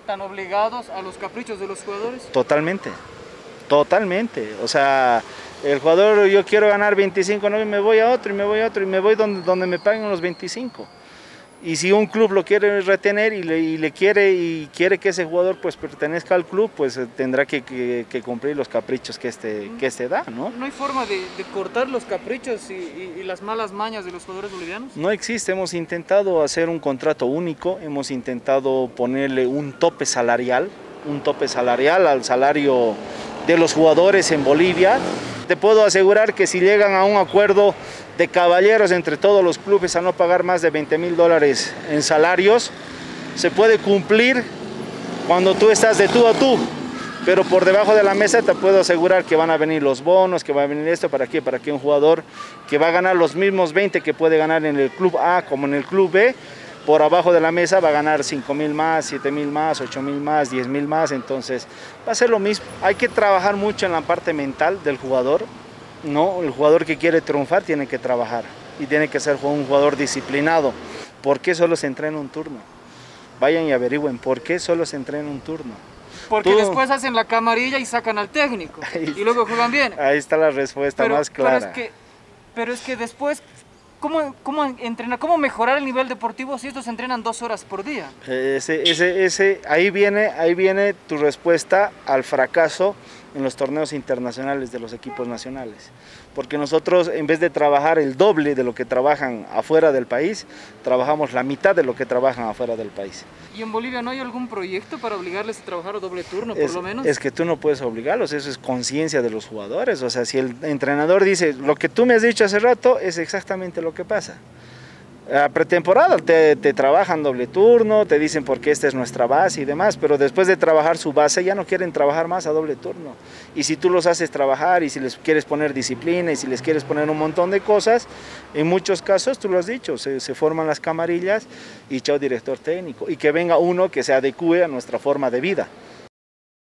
tan obligados a los caprichos de los jugadores? Totalmente, totalmente. O sea, el jugador, yo quiero ganar 25, no, y me voy a otro, y me voy a otro, y me voy donde me paguen los 25. Y si un club lo quiere retener y quiere que ese jugador pues pertenezca al club, pues tendrá que cumplir los caprichos que este da, ¿no? ¿No hay forma de cortar los caprichos y las malas mañas de los jugadores bolivianos? No existe, hemos intentado hacer un contrato único, hemos intentado ponerle un tope salarial al salario de los jugadores en Bolivia. Te puedo asegurar que si llegan a un acuerdo de caballeros entre todos los clubes a no pagar más de $20.000 en salarios, se puede cumplir cuando tú estás de tú a tú, pero por debajo de la mesa te puedo asegurar que van a venir los bonos, que va a venir esto, ¿para qué? Para que un jugador que va a ganar los mismos 20 que puede ganar en el club A como en el club B, por abajo de la mesa va a ganar 5.000 más, 7.000 más, 8.000 más, 10.000 más, entonces va a ser lo mismo. Hay que trabajar mucho en la parte mental del jugador, ¿no? El jugador que quiere triunfar tiene que trabajar y tiene que ser un jugador disciplinado. ¿Por qué solo se entrena un turno? Vayan y averigüen, ¿por qué solo se entrena un turno? Porque después hacen la camarilla y sacan al técnico y luego juegan bien. Ahí está la respuesta más clara. Pero es que después, ¿cómo entrenar? ¿Cómo mejorar el nivel deportivo si estos entrenan 2 horas por día? Ahí viene tu respuesta al fracaso en los torneos internacionales de los equipos nacionales. Porque nosotros, en vez de trabajar el doble de lo que trabajan afuera del país, trabajamos la mitad de lo que trabajan afuera del país. ¿Y en Bolivia no hay algún proyecto para obligarles a trabajar a doble turno, por lo menos? Es que tú no puedes obligarlos, eso es conciencia de los jugadores. O sea, si el entrenador dice, lo que tú me has dicho hace rato, es exactamente lo que pasa. A pretemporada te trabajan doble turno, te dicen porque esta es nuestra base y demás, pero después de trabajar su base ya no quieren trabajar más a doble turno. Y si tú los haces trabajar y si les quieres poner disciplina y si les quieres poner un montón de cosas, en muchos casos, tú lo has dicho, se forman las camarillas y chao director técnico. Y que venga uno que se adecue a nuestra forma de vida.